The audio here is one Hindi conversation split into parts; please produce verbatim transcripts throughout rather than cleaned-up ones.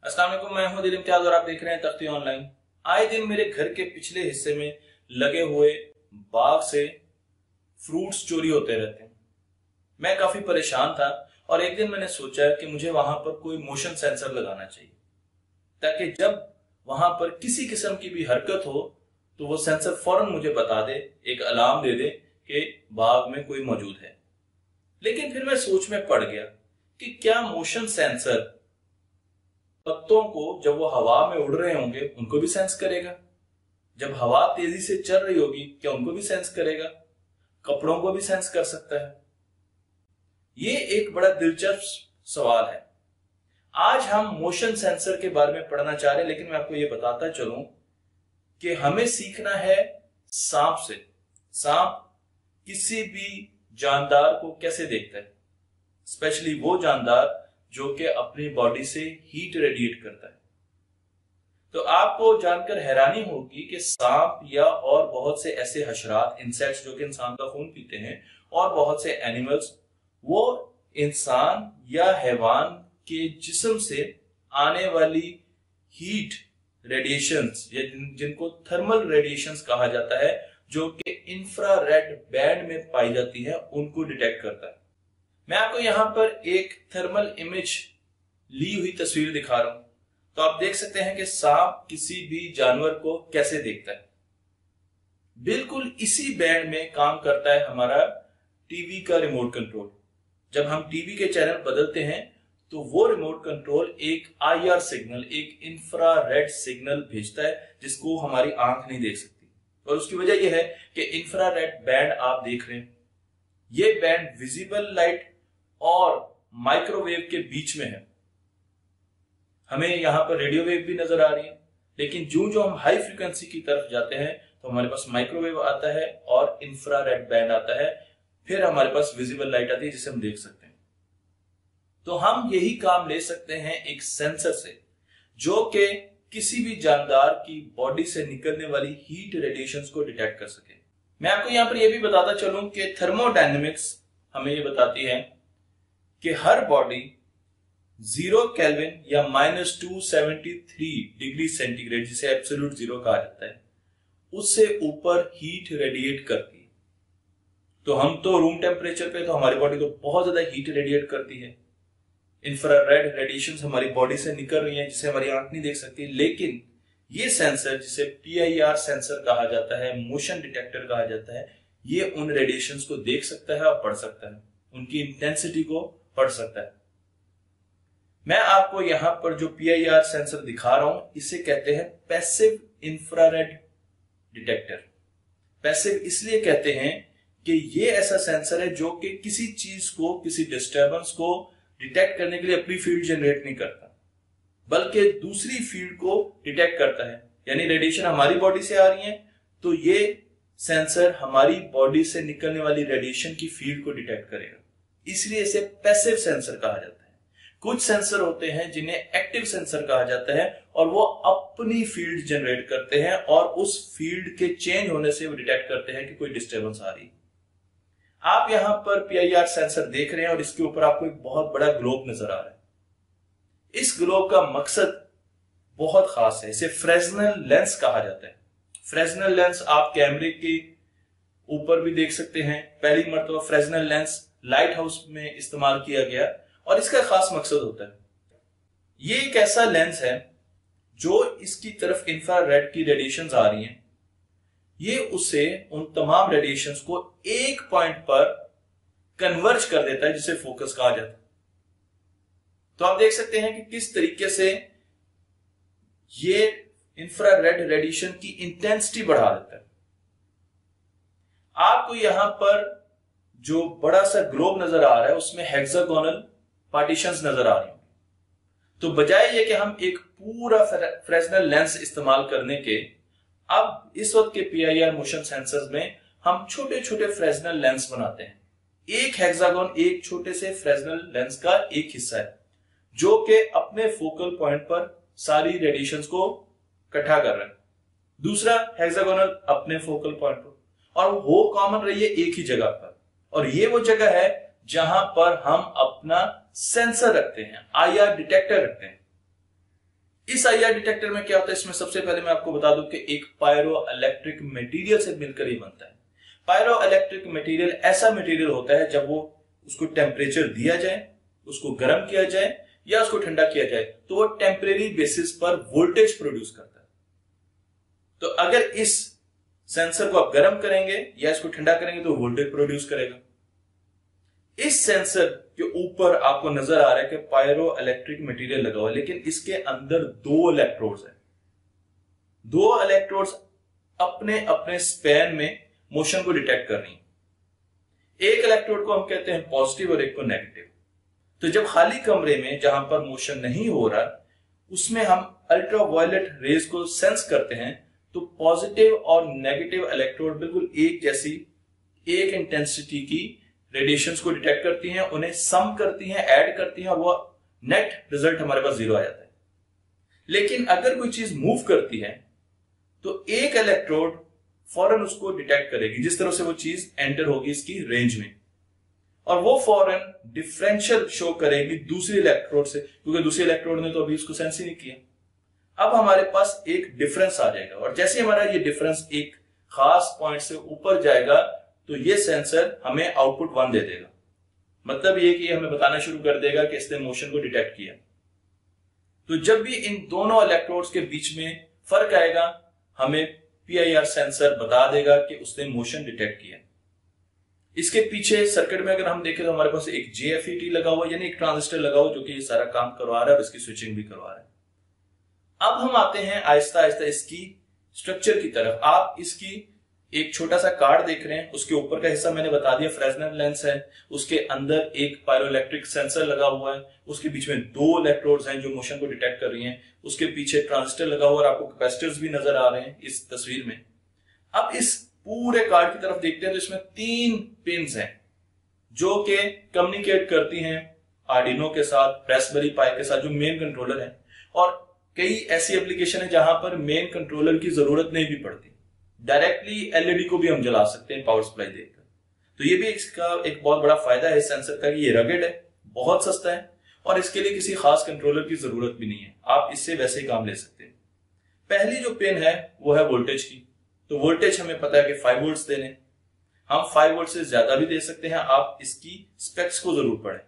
अस्सलाम वालेकुम, मैं हूं दिल इम्तियाज और आप देख रहे हैं तख्ती ऑनलाइन। आए दिन मेरे घर के पिछले हिस्से में लगे हुए बाग से फ्रूट्स चोरी होते रहते हैं। मैं काफी परेशान था और एक दिन मैंने सोचा कि मुझे वहां पर कोई मोशन सेंसर लगाना चाहिए ताकि जब वहां पर किसी किस्म की भी हरकत हो तो वो सेंसर फौरन मुझे बता दे, एक अलार्म दे दे कि बाग में कोई मौजूद है। लेकिन फिर मैं सोच में पड़ गया कि क्या मोशन सेंसर पत्तों को जब वो हवा में उड़ रहे होंगे उनको भी सेंस करेगा? जब हवा तेजी से चल रही होगी क्या उनको भी सेंस करेगा? कपड़ों को भी सेंस कर सकता है? ये एक बड़ा दिलचस्प सवाल है। आज हम मोशन सेंसर के बारे में पढ़ना चाह रहे हैं, लेकिन मैं आपको ये बताता चलूं कि हमें सीखना है सांप से। सांप किसी भी जानदार को कैसे देखता है, स्पेशली वो जानदार जो कि अपनी बॉडी से हीट रेडिएट करता है। तो आपको जानकर हैरानी होगी कि सांप या और बहुत से ऐसे हशरात, इंसेक्ट्स जो कि इंसान का खून पीते हैं, और बहुत से एनिमल्स, वो इंसान या हैवान के जिस्म से आने वाली हीट रेडिएशंस या जिन, जिनको थर्मल रेडिएशंस कहा जाता है, जो कि इंफ्रारेड बैंड में पाई जाती है, उनको डिटेक्ट करता है। मैं आपको यहां पर एक थर्मल इमेज ली हुई तस्वीर दिखा रहा हूं, तो आप देख सकते हैं कि सांप किसी भी जानवर को कैसे देखता है। बिल्कुल इसी बैंड में काम करता है हमारा टीवी का रिमोट कंट्रोल। जब हम टीवी के चैनल बदलते हैं तो वो रिमोट कंट्रोल एक आई आर सिग्नल, एक इंफ्रारेड सिग्नल भेजता है जिसको हमारी आंख नहीं देख सकती। और उसकी वजह यह है कि इंफ्रारेड बैंड आप देख रहे हैं, ये बैंड विजिबल लाइट और माइक्रोवेव के बीच में है। हमें यहां पर रेडियो वेव भी नजर आ रही है, लेकिन जो जो हम हाई फ्रीक्वेंसी की तरफ जाते हैं तो हमारे पास माइक्रोवेव आता है और इंफ्रारेड बैंड आता है, फिर हमारे पास विजिबल लाइट आती है जिसे हम देख सकते हैं। तो हम यही काम ले सकते हैं एक सेंसर से, जो कि किसी भी जानदार की बॉडी से निकलने वाली हीट रेडिएशंस को डिटेक्ट कर सके। मैं आपको यहां पर यह भी बताता चलूं कि थर्मोडायनेमिक्स हमें यह बताती है कि हर बॉडी जीरो केल्विन या minus two seventy three degree centigrade, जिसे एब्सोल्यूट जीरो कहा जाता है, उससे ऊपर हीट रेडिएट करती है। तो हम तो रूम टेम्परेचर पे, तो हमारी बॉडी तो बहुत ज्यादा हीट रेडिएट करती है। इंफ्रारेड रेडिएशंस हमारी बॉडी से निकल रही हैं जिसे हमारी आंख नहीं देख सकती, लेकिन ये सेंसर, जिसे पी आई आर सेंसर कहा जाता है, मोशन डिटेक्टर कहा जाता है, ये उन रेडिएशंस को देख सकता है और पढ़ सकता है, उनकी इंटेंसिटी को पढ़ सकता है। मैं आपको यहां पर जो पी आई आर सेंसर दिखा रहा हूं, इसे कहते हैं पैसिव इंफ्रारेड डिटेक्टर। पैसिव इसलिए कहते हैं कि ये ऐसा सेंसर है जो कि किसी चीज को, किसी डिस्टर्बेंस को डिटेक्ट करने के लिए अपनी फील्ड जनरेट नहीं करता, बल्कि दूसरी फील्ड को डिटेक्ट करता है। यानी रेडिएशन हमारी बॉडी से आ रही है तो ये सेंसर हमारी बॉडी से निकलने वाली रेडिएशन की फील्ड को डिटेक्ट करेगा, इसलिए इसे पैसिव सेंसर कहा जाता है। कुछ सेंसर होते हैं जिन्हें एक्टिव सेंसर कहा जाता है, और वो अपनी फील्ड जनरेट करते हैं और उस फील्ड के चेंज होने से वो डिटेक्ट करते हैं कि कोई डिस्टर्बेंस आ रही है। आप यहां पर पी आई आर सेंसर देख रहे हैं और इसके ऊपर आपको एक बहुत बड़ा ग्लोब नजर आ रहा है। इस ग्लोब का मकसद बहुत खास है, इसे फ्रेस्नेल लेंस कहा जाता है। फ्रेस्नेल लेंस आप कैमरे के ऊपर भी देख सकते हैं। पहली मर्तबा फ्रेस्नेल लेंस लाइट हाउस में इस्तेमाल किया गया और इसका खास मकसद होता है, ये एक ऐसा लेंस है जो इसकी तरफ इंफ्रारेड की रेडिएशंस आ रही हैं, ये उसे उन तमाम रेडिएशंस को एक पॉइंट पर कन्वर्ज कर देता है जिसे फोकस कहा जाता है। तो आप देख सकते हैं कि किस तरीके से ये इंफ्रारेड रेडिएशन की इंटेंसिटी बढ़ा देता है। आपको यहां पर जो बड़ा सा ग्लोब नजर आ रहा है उसमें हेक्सागोनल पार्टीशंस नजर आ रही हैं। तो बजाय ये कि हम एक पूरा फ्रेस्नेल लेंस इस्तेमाल करने के, अब इस वक्त के P I R motion sensors में हम छोटे छोटे फ्रेस्नेल लेंस बनाते हैं। एक हेक्सागोन एक छोटे से फ्रेस्नेल लेंस का एक हिस्सा है जो कि अपने फोकल पॉइंट पर सारी रेडिएशंस को इकट्ठा कर रहा है, दूसरा हेक्सागोनल अपने फोकल पॉइंट पर, और वो कॉमन रही है एक ही जगह पर। और ये वो जगह है जहां पर हम अपना सेंसर रखते हैं, आई आर डिटेक्टर रखते हैं। इस आई आर डिटेक्टर में क्या होता है, इसमें सबसे पहले मैं आपको बता दूं कि एक पायरो इलेक्ट्रिक मटेरियल से मिलकर ही बनता है। पायरो इलेक्ट्रिक मटेरियल ऐसा मटेरियल होता है जब वो उसको टेम्परेचर दिया जाए, उसको गर्म किया जाए या उसको ठंडा किया जाए तो वो टेम्परेरी बेसिस पर वोल्टेज प्रोड्यूस करता है। तो अगर इस सेंसर को आप गर्म करेंगे या इसको ठंडा करेंगे तो वोल्टेज प्रोड्यूस करेगा। इस सेंसर के ऊपर आपको नजर आ रहा है कि पायरो इलेक्ट्रिक मटेरियल लगा हुआ है, लेकिन इसके अंदर दो इलेक्ट्रोड्स हैं। दो इलेक्ट्रोड्स अपने अपने स्पैन में मोशन को डिटेक्ट कर रही हैं। एक इलेक्ट्रोड को हम कहते हैं पॉजिटिव और एक को नेगेटिव। तो जब खाली कमरे में जहां पर मोशन नहीं हो रहा उसमें हम अल्ट्रावायलेट रेज को सेंस करते हैं तो पॉजिटिव और नेगेटिव इलेक्ट्रोड बिल्कुल एक जैसी एक इंटेंसिटी की रेडिएशंस को डिटेक्ट करती हैं, उन्हें सम करती हैं, ऐड करती हैं और वो नेट रिजल्ट हमारे पास जीरो आ जाता है। लेकिन अगर कोई चीज मूव करती है तो एक इलेक्ट्रोड फौरन उसको डिटेक्ट करेगी जिस तरह से वो चीज एंटर होगी इसकी रेंज में, और वो फौरन डिफरेंशियल शो करेगी दूसरी इलेक्ट्रोड से, क्योंकि दूसरी इलेक्ट्रोड ने तो अभी उसको सेंस ही नहीं किया। अब हमारे पास एक डिफरेंस आ जाएगा और जैसे हमारा ये डिफरेंस एक खास पॉइंट से ऊपर जाएगा तो ये सेंसर हमें आउटपुट वन दे देगा। मतलब ये कि हमें बताना शुरू कर देगा कि इसने मोशन को डिटेक्ट किया। तो जब भी इन दोनों इलेक्ट्रोड्स के बीच में फर्क आएगा हमें पी आई आर सेंसर बता देगा कि उसने मोशन डिटेक्ट किया। इसके पीछे सर्किट में अगर हम देखें तो हमारे पास एक जे एफ ई टी लगा हुआ, यानी एक ट्रांजिस्टर लगा हुआ जो कि ये सारा काम करवा रहा है और इसकी स्विचिंग भी करवा रहा है। अब हम आते हैं आहिस्ता आहिस्ता इसकी स्ट्रक्चर की तरफ। आप इसकी एक छोटा सा कार्ड देख रहे हैं, उसके ऊपर का हिस्सा मैंने बता दिया फ्रेस्नेल लेंस है, उसके अंदर एक पायरोइलेक्ट्रिक सेंसर लगा हुआ है, उसके बीच में दो इलेक्ट्रोड्स हैं जो मोशन को डिटेक्ट कर रही हैं, उसके पीछे ट्रांजिस्टर लगा हुआ और आपको कैपेसिटर्स भी नजर आ रहे हैं इस तस्वीर में। अब इस पूरे कार्ड की तरफ देखते हैं तो इसमें तीन पिन्स हैं जो कि कम्युनिकेट करती हैं आर्डिनो के साथ, रास्पबेरी पाई के साथ जो मेन कंट्रोलर है। और कई ऐसी एप्लीकेशन है जहां पर मेन कंट्रोलर की जरूरत नहीं भी पड़ती, डायरेक्टली एल ई डी को भी हम जला सकते हैं पावर सप्लाई देकर। तो ये भी इसका एक बहुत बड़ा फायदा है इस सेंसर का कि ये रगेड है, बहुत सस्ता है और इसके लिए किसी खास कंट्रोलर की जरूरत भी नहीं है, आप इससे वैसे ही काम ले सकते हैं। पहली जो पिन है वो है वोल्टेज की। तो वोल्टेज हमें पता है कि फाइव वोल्ट देने, हम फाइव वोल्ट से ज्यादा भी दे सकते हैं, आप इसकी स्पेक्स को जरूर पढ़ें।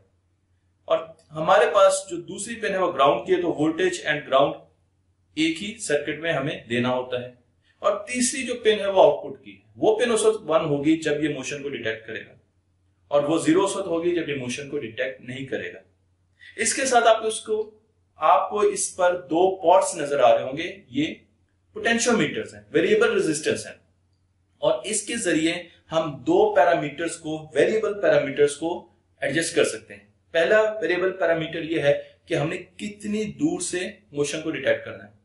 और हमारे पास जो दूसरी पिन है वो ग्राउंड की है, तो वोल्टेज एंड ग्राउंड एक ही सर्किट में हमें देना होता है। और तीसरी जो पिन है वो आउटपुट की है, वो पिन उस वक्त वन होगी जब ये मोशन को डिटेक्ट करेगा और वो जीरो उस वक्त होगी जब ये मोशन को डिटेक्ट नहीं करेगा। इसके साथ आपको उसको आपको इस पर दो पॉट्स नजर आ रहे होंगे, ये पोटेंशियोमीटर्स हैं, वेरिएबल रेजिस्टेंस हैं, और इसके जरिए हम दो पैरामीटर्स को, वेरिएबल पैरामीटर्स को एडजस्ट कर सकते हैं। पहला वेरिएबल पैरामीटर ये है कि हमने कितनी दूर से मोशन को डिटेक्ट करना है।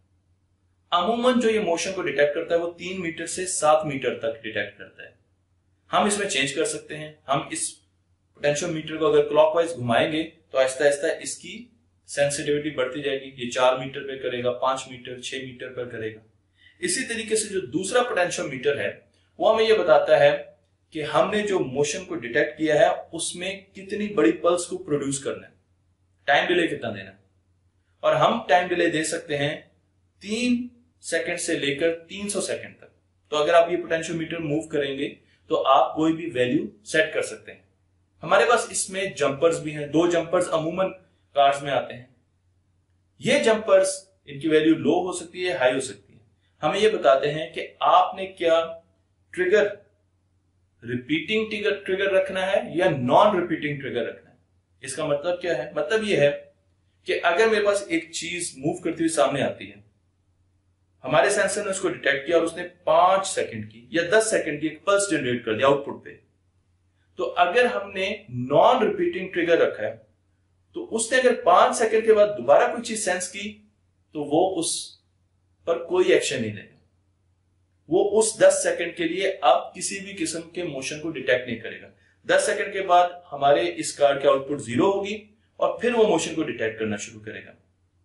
अमूमन जो ये मोशन को डिटेक्ट करता है वो तीन मीटर से सात मीटर तक डिटेक्ट करता है। हम इसमें चेंज कर सकते हैं। हम इस पोटेंशियोमीटर को अगर क्लॉकवाइज घुमाएंगे तो आहिस्ता आहिस्ता इसकी सेंसिटिविटी बढ़ती जाएगी, ये चार मीटर पे करेगा, पांच मीटर, छह मीटर पर करेगा। इसी तरीके से जो दूसरा पोटेंशियोमीटर है वो हमें ये बताता है कि हमने जो मोशन को डिटेक्ट किया है उसमें कितनी बड़ी पल्स को प्रोड्यूस करना है, टाइम डिले कितना देना है। और हम टाइम डिले दे सकते हैं तीन सेकंड से लेकर तीन सौ सेकंड तक। तो अगर आप ये पोटेंशियोमीटर मूव करेंगे तो आप कोई भी वैल्यू सेट कर सकते हैं। हमारे पास इसमें जंपर्स भी हैं, दो जंपर्स अमूमन कार्स में आते हैं। ये जंपर्स, इनकी वैल्यू लो हो सकती है, हाई हो सकती है। हमें ये बताते हैं कि आपने क्या ट्रिगर, रिपीटिंग ट्रिगर ट्रिगर रखना है या नॉन रिपीटिंग ट्रिगर रखना है। इसका मतलब क्या है? मतलब ये है कि अगर मेरे पास एक चीज मूव करती हुई सामने आती है, हमारे सेंसर ने उसको डिटेक्ट किया और उसने पांच सेकंड की या दस सेकंड की एक पल्स जनरेट कर दिया आउटपुट पे, तो अगर हमने नॉन रिपीटिंग ट्रिगर रखा है तो उसने अगर पांच सेकंड के बाद दोबारा कोई चीज सेंस की तो वो उस पर कोई एक्शन नहीं लेगा। वो उस दस सेकंड के लिए अब किसी भी किस्म के मोशन को डिटेक्ट नहीं करेगा। दस सेकंड के बाद हमारे इस कार्ड की आउटपुट जीरो होगी और फिर वो मोशन को डिटेक्ट करना शुरू करेगा।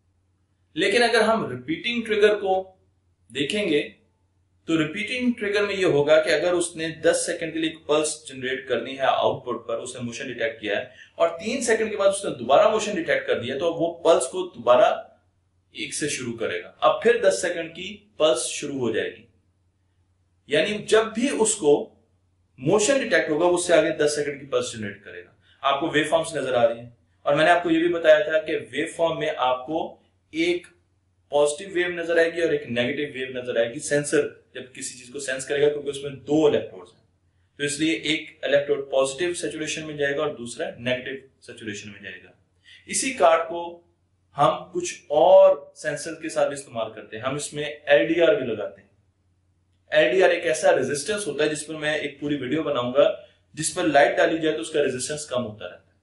लेकिन अगर हम रिपीटिंग ट्रिगर को देखेंगे तो रिपीटिंग ट्रिगर में ये होगा कि अगर उसने दस सेकंड के लिए एक पल्स जनरेट करनी है आउटपुट पर, उसने मोशन डिटेक्ट किया है और तीन सेकंड के बाद उसने दोबारा मोशन डिटेक्ट कर दिया, तो वो पल्स को दोबारा एक से शुरू करेगा, अब फिर दस सेकंड की पल्स शुरू हो जाएगी, यानी जब भी उसको मोशन डिटेक्ट होगा उससे आगे दस सेकंड की पल्स जनरेट करेगा। आपको वेव फॉर्म्स नजर आ रही हैं, और मैंने आपको यह भी बताया था कि वेव फॉर्म में आपको एक पॉजिटिव वेव नजर आएगी और एक नेगेटिव वेव नजर आएगी। सेंसर जब किसी चीज को सेंस करेगा, क्योंकि उसमें दो इलेक्ट्रोड्स हैं, तो इसलिए एक इलेक्ट्रोड पॉजिटिव सैचुरेशन में जाएगा और दूसरा नेगेटिव सैचुरेशन में जाएगा। इसी कार्ड को हम कुछ और सेंसर के साथ इस्तेमाल करते हैं। हम इसमें एलडीआर भी लगाते हैं। एलडीआर एक ऐसा रेजिस्टेंस होता है जिस पर मैं एक पूरी वीडियो बनाऊंगा, जिस पर लाइट डाली जाए तो उसका रेजिस्टेंस कम होता रहता है,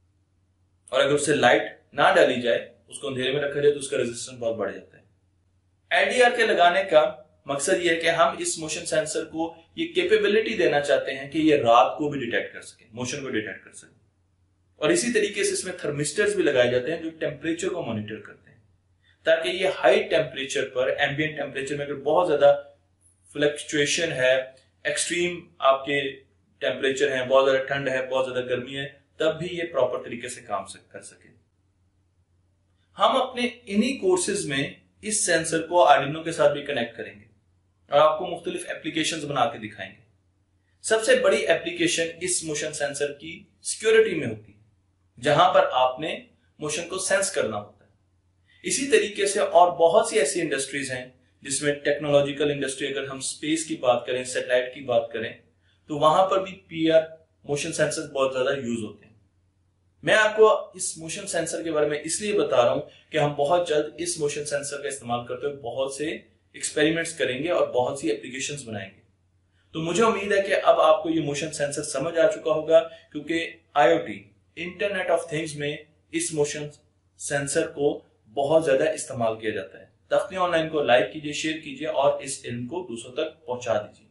और अगर उससे लाइट ना डाली जाए, उसको अंधेरे में रखा जाए तो उसका रेजिस्टेंस बहुत बढ़ जाता है। एलडीआर के लगाने का मकसद ये है कि हम इस मोशन सेंसर को ये कैपेबिलिटी देना चाहते हैं कि ये रात को भी डिटेक्ट कर सके, मोशन को डिटेक्ट कर सके। और इसी तरीके से इसमें थर्मिस्टर्स भी लगाए जाते हैं जो टेम्परेचर को मॉनिटर करते हैं, ताकि ये हाई टेम्परेचर पर, एम्बिएंट टेम्परेचर में अगर बहुत ज्यादा फ्लक्चुएशन है, एक्सट्रीम आपके टेम्परेचर है, बहुत ज्यादा ठंड है, बहुत ज्यादा गर्मी है, तब भी ये प्रॉपर तरीके से काम कर सके। हम अपने इन्हीं कोर्सेज में इस सेंसर को आर्डिनो के साथ भी कनेक्ट करेंगे और आपको मुख्तलिफ एप्लीकेशंस बना के दिखाएंगे। सबसे बड़ी एप्लीकेशन इस मोशन सेंसर की सिक्योरिटी में होती है, जहां पर आपने मोशन को सेंस करना होता है। इसी तरीके से और बहुत सी ऐसी इंडस्ट्रीज हैं जिसमें टेक्नोलॉजिकल इंडस्ट्री, अगर हम स्पेस की बात करें, सैटेलाइट की बात करें, तो वहां पर भी पीआर मोशन सेंसर बहुत ज्यादा यूज होते हैं। मैं आपको इस मोशन सेंसर के बारे में इसलिए बता रहा हूं कि हम बहुत जल्द इस मोशन सेंसर का इस्तेमाल करते हुए बहुत से एक्सपेरिमेंट्स करेंगे और बहुत सी एप्लीकेशंस बनाएंगे। तो मुझे उम्मीद है कि अब आपको ये मोशन सेंसर समझ आ चुका होगा, क्योंकि आईओटी, इंटरनेट ऑफ थिंग्स में इस मोशन सेंसर को बहुत ज्यादा इस्तेमाल किया जाता है। तख्ती ऑनलाइन को लाइक कीजिए, शेयर कीजिए और इस इल्म को दूसरों तक पहुंचा दीजिए।